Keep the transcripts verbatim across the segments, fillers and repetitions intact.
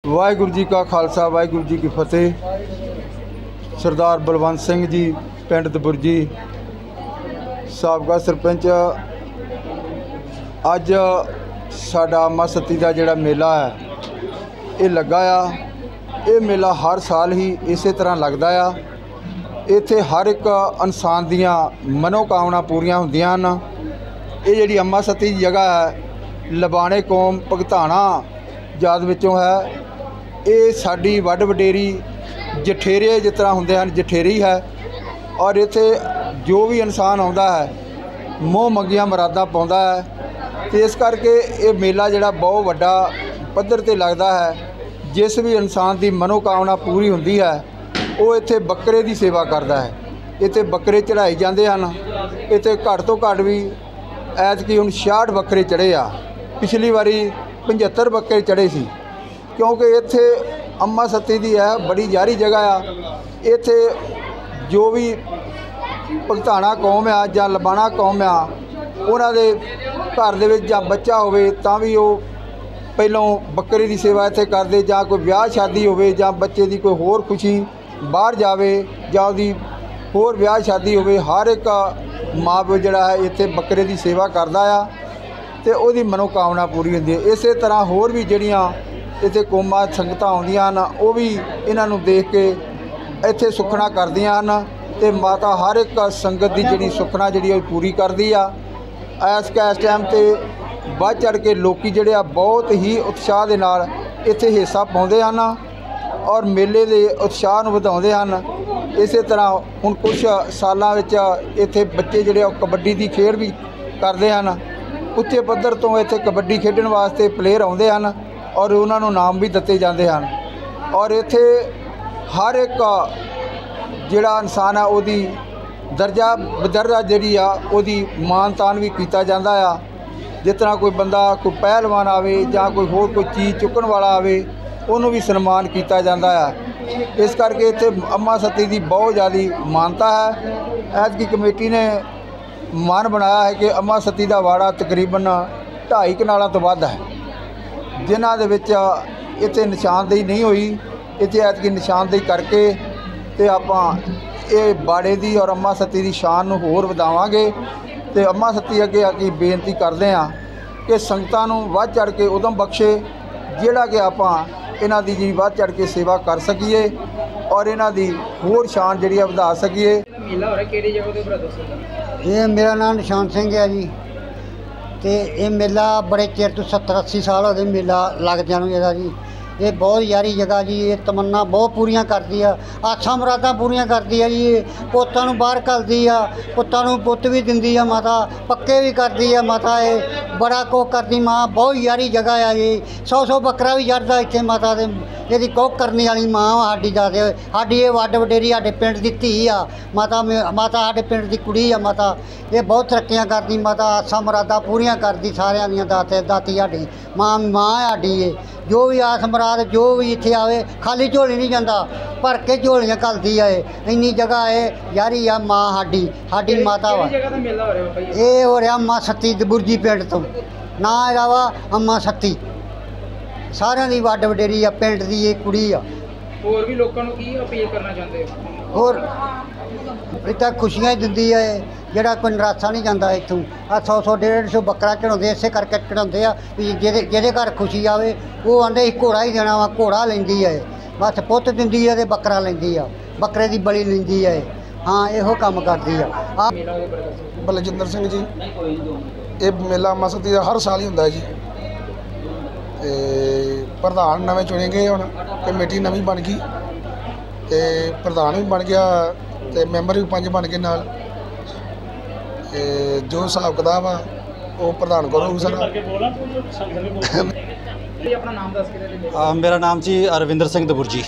वाहिगुरू जी का खालसा वाहिगुरू जी की फतेह। सरदार बलवंत सिंह जी पिंड दबुरजी साबका सरपंच, अज साडा अम्मा सती का जिहड़ा मेला है ये लगा आ। ये मेला हर साल ही इस तरह लगता आ। इत्थे हर एक इंसान दियां मनोकामना पूरियां हुंदियां हन। ये जिहड़ी अम्मा सती की जगह है लबाणे कौम भगताना जात विचों है। ये साडी वड वडेरी जठेरे जिस तरह होंदे हन जठेरी है। और इत्थे जो भी इंसान आउंदा है मोह मंगियां मुरादां पाउंदा है। तो इस करके ये मेला जिहड़ा बहुत वड्डा पद्धर ते लगदा है। जिस भी इंसान की मनोकामना पूरी हुंदी है वो इत्थे बकरे की सेवा करता है। इत्थे बकरे चढ़ाए जाते हैं। इत्थे घट तो घट भी ऐतकी हुण छियासठ बकरे चढ़े आ। पिछली बारी पचहत्तर बकरे चढ़े सी, क्योंकि इत्थे अम्मा सती दी है बड़ी यारी जगह आ। इत्थे जो भी भगताना कौम आ जां लबाणा कौम आ उन्हां दे घर दे विच जां बच्चा होवे तां भी वो पहलों बकरे की सेवा इत्थे करदे, जां कोई ब्याह शादी होवे जां बच्चे की कोई होर खुशी बाहर जावे जां उहदी होर ब्याह शादी होवे, हर एक माँ प्यो जिहड़ा है इत्थे बकरे की सेवा करदा आ ते उहदी मनोकामना पूरी हुंदी है। इस तरह होर भी जिहड़ियां इत्थे कौमां संगतां आउंदियां हन वो भी इन्हां नूं देख के इत्थे सुखना करदियां हन ते माता हर एक संगत की जिहड़ी सुखना जिहड़ी पूरी करदी आ। इस इस टाइम ते बढ़ चढ़ के लोकी जिहड़े आ बहुत ही उत्साह दे नाल इत्थे हिस्सा पाउंदे हन और मेले दे उत्साह नूं वधाउंदे हन। इस तरह हुण कुछ सालां विच इत्थे बच्चे जिहड़े कबड्डी की खेड भी करदे हन। उच्चे पद्धर तो इत्थे कबड्डी खेडण वास्ते प्लेयर आउंदे हन और उन्हां नूं नाम भी दिते जांदे हन। और इत्थे हर एक जिहड़ा इंसान है उहदी दर्जा बदर्जा जिहड़ी आ उहदी मान तान भी कीता जांदा आ। जिस तरह कोई बंदा कोई पहलवान आवे जां कोई होर कोई चीज़ चुकण वाला आवे उन्होंने भी सन्मान किया जाता है। इस करके इत्थे अम्मा सती की बहुत ज़्यादा मानता है। ऐतकी कमेटी ने मन बनाया है कि अम्मा सती का वाड़ा तकरीबन ढाई कनालों तो वध है, जिन्हां दे विच इत्थे निशानदेही नहीं हुई। इत्थे ऐतकी निशानदेही करके ते आपां ये बाड़े की और अम्मा सती की शान नूं होर वधावांगे। ते अम्मा सती अगे आके बेनती करते हैं कि संगतां नूं वध चढ़ के उदम बख्शे जिहड़ा कि आपां इन्हां दी जी वध चढ़ के सेवा कर सकीए और इन्हां दी होर शान जिहड़ी वधा सकीए। ये मेरा नाम निशान सिंह है जी। तो ये मेला बड़े चिर तो सत्तर अस्सी साल हो गए मेला लगदियां नूं इहदा जी। ये बहुत यारी जगह जी। ये तमन्ना बहुत पूरियां करती है, आसा मुरादां पूरियां करती है जी। पोतां नूं बाहर घल्लदी आ, पुत्तां नूं पुत्त भी दिंदी आ माता, पक्के भी करती है माता। ये बड़ा कुछ करती माँ, बहुत यारी जगह है जी। सौ सौ बकरा भी चढ़दा इत्थे माता दे। ये कुछ करने वाली माँ साडी जाते साडी ये वड वडेरी साडे पिंड की धी आ माता। माता साडे पिंड की कुड़ी आ माता। ये बहुत तरक्कियां करती माता, आसा मुरादां पूरियां करती सारियां दियां। दाते दाती साडी माँ माँ साडी ये जो भी आस मुराद जो भी इत्थे आवे खाली झोली नहीं जाता, भर के झोलियां घलती है। इन्नी जगह है यारी आ माँ साडी साडी माता वा। ये हो रहा अम्मा सती दबुरजी पिंड तो ना इहदा वा अम्मा सती सारियां दी वड वडेरी आ पिंड दी ये कुड़ी आ। होर भी लोकां नूं की अपील करना चाहते हो? होर इत्थे खुशियां दिंदी है जिहड़ा कोई नरासा नहीं जाता इत्थों। आ सौ सौ डेढ़ सौ बकरा चढ़ाउंदे इसे करके चढ़ाउंदे आ भी जिहदे जिहदे घर खुशी आवे वो आंदे घोड़ा ही देना वा। घोड़ा लैंदी है बस, पुत्त दिंदी है ते बकरा लैंदी आ, बकरे की बली लैंदी है। हाँ इहो काम करदी आ। बलजिंदर सिंह जी। ये मेला अम्मा सती का हर साल ही हुंदा है जी। ते प्रधान नवें चुने गए, हुण कमेटी नवीं बन गई ते प्रधान भी बन गया ते मैंबर भी पंज बन गए नाल। जो हिसाब किताब आ वो प्रधान करो सारा। आ, मेरा नाम जी अरविंदर सिंह दबुरजी।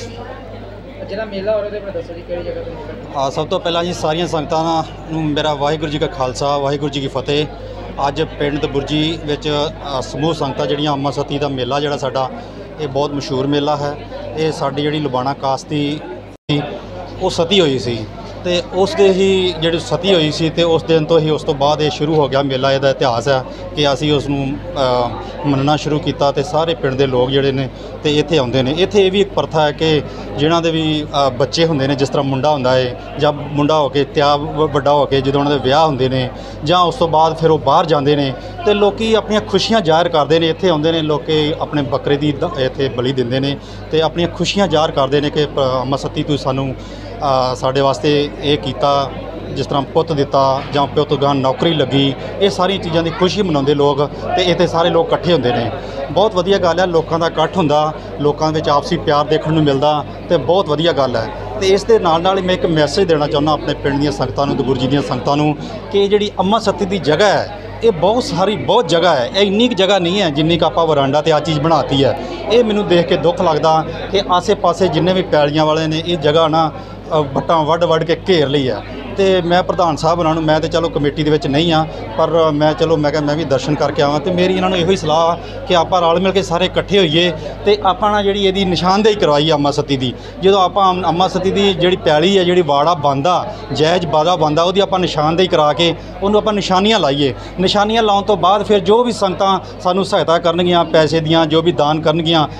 आ, सब तो पहला जी सारिया संगतां नूं मेरा वाहिगुरू जी का खालसा वाहिगुरू जी की फतेह। अज पिंड दबुरजी विच समूह संगतां जिहड़ियां अम्मा सती का मेला जिहड़ा साडा ये बहुत मशहूर मेला है। ये साडी जिहड़ी लबाणा कास्ट दी वो सती हुई सी ਤੇ ਉਸ ਦੇ ਹੀ ਜਿਹੜੀ ਸਤੀ ਹੋਈ ਸੀ ਤੇ ਉਸ ਦਿਨ ਤੋਂ ਹੀ ਉਸ ਤੋਂ ਬਾਅਦ ਇਹ ਸ਼ੁਰੂ ਹੋ ਗਿਆ ਮੇਲਾ। ਇਹਦਾ ਇਤਿਹਾਸ ਹੈ ਕਿ ਅਸੀਂ ਉਸ ਨੂੰ ਅ, ਮੰਨਣਾ ਸ਼ੁਰੂ ਕੀਤਾ ਤੇ ਸਾਰੇ ਪਿੰਡ ਦੇ ਲੋਕ ਜਿਹੜੇ ਨੇ ਤੇ ਇੱਥੇ ਆਉਂਦੇ ਨੇ। ਇੱਥੇ ਇਹ ਵੀ ਇੱਕ ਪ੍ਰਥਾ ਹੈ ਕਿ ਜਿਨ੍ਹਾਂ ਦੇ ਵੀ ਅ, ਬੱਚੇ ਹੁੰਦੇ ਨੇ, ਜਿਸ ਤਰ੍ਹਾਂ ਮੁੰਡਾ ਹੁੰਦਾ ਹੈ ਜਾਂ ਮੁੰਡਾ ਹੋ ਕੇ ਤਿਆ ਵੱਡਾ ਹੋ ਕੇ ਜਦੋਂ ਉਹਨਾਂ ਦੇ ਵਿਆਹ ਹੁੰਦੇ ਨੇ ਜਾਂ ਉਸ ਤੋਂ ਬਾਅਦ ਫਿਰ ਉਹ ਬਾਹਰ ਜਾਂਦੇ ਨੇ ਤੇ ਲੋਕੀ ਆਪਣੀਆਂ ਖੁਸ਼ੀਆਂ ਜ਼ਾਹਿਰ ਕਰਦੇ ਨੇ। ਇੱਥੇ ਆਉਂਦੇ ਨੇ ਲੋਕੀ ਆਪਣੇ ਬੱਕਰੇ ਦੀ ਦ- ਇੱਥੇ ਬਲੀ ਦਿੰਦੇ ਨੇ ਤੇ ਆਪਣੀਆਂ ਖੁਸ਼ੀਆਂ ਜ਼ਾਹਿਰ ਕਰਦੇ ਨੇ ਕਿ ਪ- ਅੰਮਾ ਸਤੀ ਤੂੰ ਸਾਨੂੰ ਅ, ਸਾਡੇ ਵਾਸਤੇ ਇਹ ਕੀਤਾ, ਜਿਸ ਤਰ੍ਹਾਂ ਪੁੱਤ ਦਿੱਤਾ ਜਾਂ ਪਿਓ ਤੋਂ ਗਾਂ ਨੌਕਰੀ ਲੱਗੀ। ਇਹ ਸਾਰੀਆਂ ਚੀਜ਼ਾਂ ਦੀ ਖੁਸ਼ੀ ਮਨਾਉਂਦੇ ਲੋਕ ਤੇ ਇੱਥੇ ਸਾਰੇ ਲੋਕ ਇਕੱਠੇ ਹੁੰਦੇ ਨੇ। ਬਹੁਤ ਵਧੀਆ ਗੱਲ ਹੈ, ਲੋਕਾਂ ਦਾ ਇਕੱਠ ਹੁੰਦਾ, ਲੋਕਾਂ ਵਿੱਚ ਆਪਸੀ ਪਿਆਰ ਦੇਖਣ ਨੂੰ ਮਿਲਦਾ ਤੇ ਬਹੁਤ ਵਧੀਆ ਗੱਲ ਹੈ। ਤੇ ਇਸ ਦੇ ਨਾਲ ਨਾਲ ਹੀ ਮੈਂ ਇੱਕ ਮੈਸੇਜ ਦੇਣਾ ਚਾਹੁੰਦਾ ਆਪਣੇ ਪਿੰਡ ਦੀਆਂ ਸੰਗਤਾਂ ਨੂੰ ਤੇ ਗੁਰੂ ਜੀ ਦੀਆਂ ਸੰਗਤਾਂ ਨੂੰ ਕਿ ਇਹ ਜਿਹੜੀ ਅੰਮਾ ਸਤੀ ਦੀ ਜਗ੍ਹਾ ਹੈ ਇਹ ਬਹੁਤ ਸਾਰੀ ਬਹੁਤ ਜਗ੍ਹਾ ਹੈ। ਇਹ ਇੰਨੀ ਕੁ ਜਗ੍ਹਾ ਨਹੀਂ ਹੈ ਜਿੰਨੀ ਕੁ ਆਪਾਂ ਵਰਾਂਡਾ ਤੇ ਆ ਚੀਜ਼ ਬਣਾਤੀ ਹੈ। ਇਹ ਮੈਨੂੰ ਦੇਖ ਕੇ ਦੁੱਖ ਲੱਗਦਾ ਕਿ ਆਸੇ-ਪਾਸੇ ਜਿੰਨੇ ਵੀ ਪੈਲੀਆਂ ਵਾਲੇ ਨੇ ਇਹ ਜਗ੍ਹਾ ਨਾ ਅ, ਵੱਟਾਂ ਵੱਢ ਵੱਢ ਕੇ ਘੇਰ ਲਈ ਹੈ। ਤੇ ਮੈਂ ਪ੍ਰਧਾਨ ਸਾਹਿਬ ਉਹਨਾਂ ਨੂੰ, ਮੈਂ ਤੇ ਚਲੋ ਕਮੇਟੀ ਦੇ ਵਿੱਚ ਨਹੀਂ ਆ, ਪਰ ਮੈਂ ਚਲੋ ਮੈਂ ਕਿਹਾ ਮੈਂ ਵੀ ਦਰਸ਼ਨ ਕਰਕੇ ਆਵਾਂ ਤੇ ਮੇਰੀ ਇਹਨਾਂ ਨੂੰ ਇਹੋ ਹੀ ਸਲਾਹ ਕਿ ਆਪਾਂ ਰਲ ਮਿਲ ਕੇ ਸਾਰੇ ਇਕੱਠੇ ਹੋਈਏ ਤੇ ਆਪਾਂ ਨਾ ਜਿਹੜੀ ਇਹਦੀ ਨਿਸ਼ਾਨਦੇਹੀ ਕਰਵਾਈ ਅੰਮਾ ਸਤੀ ਦੀ। ਜਦੋਂ ਆਪਾਂ ਅੰਮਾ ਸਤੀ ਦੀ ਜਿਹੜੀ ਪੈਲੀ ਹੈ, ਜਿਹੜੀ ਵਾੜਾ ਬੰਦਾ ਜਾਇਜ਼ ਬਾਦਾ ਬੰਦਾ, ਉਹਦੀ ਆਪਾਂ ਨਿਸ਼ਾਨਦੇਹੀ ਕਰਾ ਕੇ ਉਹਨੂੰ ਆਪਾਂ ਨਿਸ਼ਾਨੀਆਂ ਲਾਈਏ। ਨਿਸ਼ਾਨੀਆਂ ਲਾਉਣ ਤੋਂ ਬਾਅਦ ਫਿਰ ਜੋ ਵੀ ਸੰਗਤਾਂ ਸਾਨੂੰ ਸਹਾਇਤਾ ਕਰਨਗੀਆਂ, ਪੈਸੇ ਦੀਆਂ ਜੋ ਵੀ ਦਾਨ ਕਰਨਗੀਆਂ,